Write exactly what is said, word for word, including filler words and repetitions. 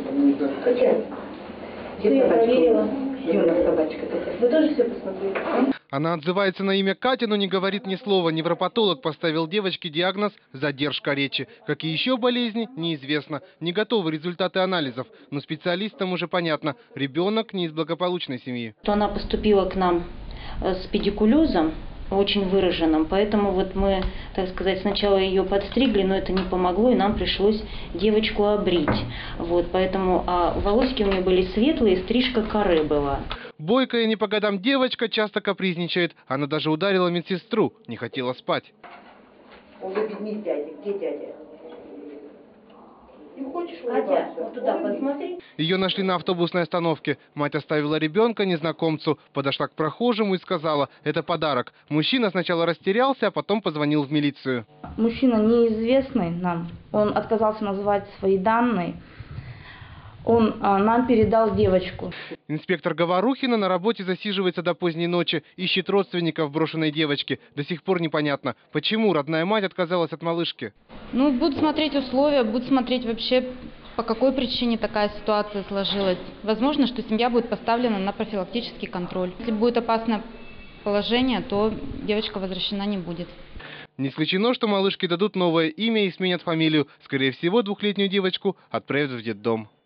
Хотя, я проверила. Собачка. Вы тоже все посмотрели? Она отзывается на имя Катя, но не говорит ни слова. Невропатолог поставил девочке диагноз «задержка речи». Какие еще болезни – неизвестно. Не готовы результаты анализов. Но специалистам уже понятно – ребенок не из благополучной семьи. То она поступила к нам с педикулезом, очень выраженным, поэтому вот мы, так сказать, сначала ее подстригли, но это не помогло, и нам пришлось девочку обрить. Вот, поэтому а волосики у нее были светлые, стрижка каре была. Бойкая не по годам девочка часто капризничает. Она даже ударила медсестру, не хотела спать. Он любит не дядя. Где дядя? Не хочешь Катя, вот туда посмотри. Ее нашли на автобусной остановке. Мать оставила ребенка незнакомцу, подошла к прохожему и сказала – это подарок. Мужчина сначала растерялся, а потом позвонил в милицию. Мужчина неизвестный нам, он отказался называть свои данные. Он а, нам передал девочку. Инспектор Говорухина на работе засиживается до поздней ночи, ищет родственников брошенной девочки. До сих пор непонятно, почему родная мать отказалась от малышки. Ну, будут смотреть условия, будут смотреть вообще, по какой причине такая ситуация сложилась. Возможно, что семья будет поставлена на профилактический контроль. Если будет опасное положение, то девочка возвращена не будет. Не исключено, что малышке дадут новое имя и сменят фамилию. Скорее всего, двухлетнюю девочку отправят в детдом.